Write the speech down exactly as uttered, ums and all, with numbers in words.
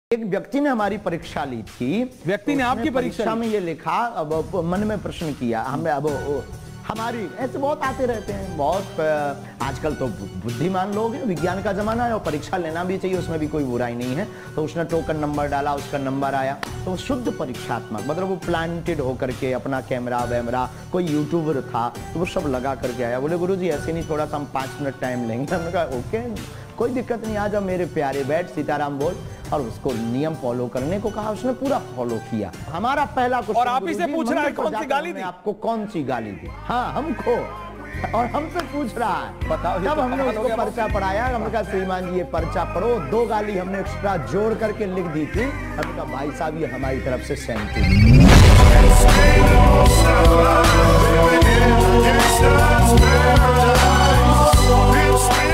एक व्यक्ति ने हमारी परीक्षा ली थी। व्यक्ति ने आपकी परीक्षा में ये लिखा, अब मन में प्रश्न किया हमें, अब हमारी ऐसे बहुत आते रहते हैं, बहुत आजकल तो बुद्धिमान लोग हैं, विज्ञान का जमाना है और परीक्षा लेना भी चाहिए, उसमें भी कोई बुराई नहीं है। तो उसने टोकन नंबर डाला, उसका नंबर आया, तो शुद्ध परीक्षात्मक, मतलब वो प्लांटेड होकर के अपना कैमरा वैमरा, कोई यूट्यूबर था तो वो सब लगा करके आया। बोले गुरुजी ऐसे नहीं, थोड़ा सा हम पाँच मिनट टाइम लेंगे। हमने कहा ओके कोई दिक्कत नहीं, आ जाओ मेरे प्यारे, बैठ सीताराम बोल। और उसको नियम फॉलो करने को कहा, उसने पूरा फॉलो किया। हमारा पहला क्वेश्चन, और आप ही से पूछ रहा है कौन सी गाली दी? आपको कौन सी गाली दी? हाँ हमको, और हमसे पूछ रहा है। बताओ। तब हमने उसको पर्चा पढ़ाया, हमने कहा श्रीमान जी ये पर्चा पढ़ो। दो गाली हमने एक्स्ट्रा जोड़ करके लिख दी थी। हमने कहा भाई साहब ये हमारी तरफ से सेंटी। It's